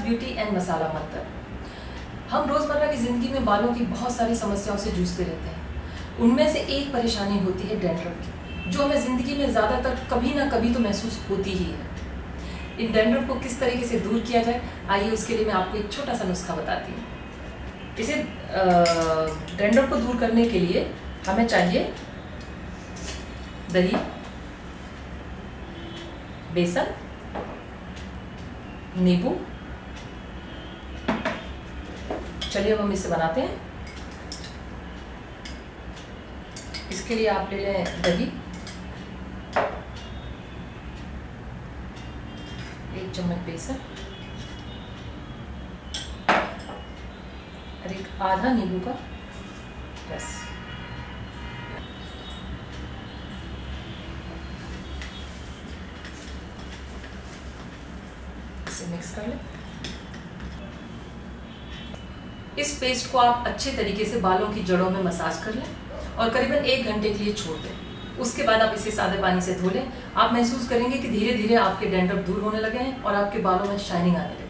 Beauty and मसाला मंत्र। हम रोज़मर्रा की ज़िंदगी में बालों की बहुत सारी समस्याओं से जूझते रहते हैं। उनमें से एक परेशानी होती है डैंड्रफ की, जो हमें ज़िंदगी में ज़्यादातर कभी ना कभी तो महसूस होती ही है। इन डैंड्रफ को किस तरीके से दूर किया जाए, आइए उसके लिए मैं आपको एक छोटा सा नुस्खा बताती हूँ। इसे डैंड्रफ को दूर करने के लिए हमें चाहिए दही, बेसन, नींबू। चलिए अब हम इसे बनाते हैं। इसके लिए आप ले लें दही, 1 चम्मच बेसन और एक आधा नींबू का रस। इसे मिक्स कर लें। इस पेस्ट को आप अच्छे तरीके से बालों की जड़ों में मसाज कर लें और करीबन 1 घंटे के लिए छोड़ दें। उसके बाद आप इसे सादे पानी से धो लें। आप महसूस करेंगे कि धीरे धीरे आपके डैंड्रफ दूर होने लगे हैं और आपके बालों में शाइनिंग आने लगी।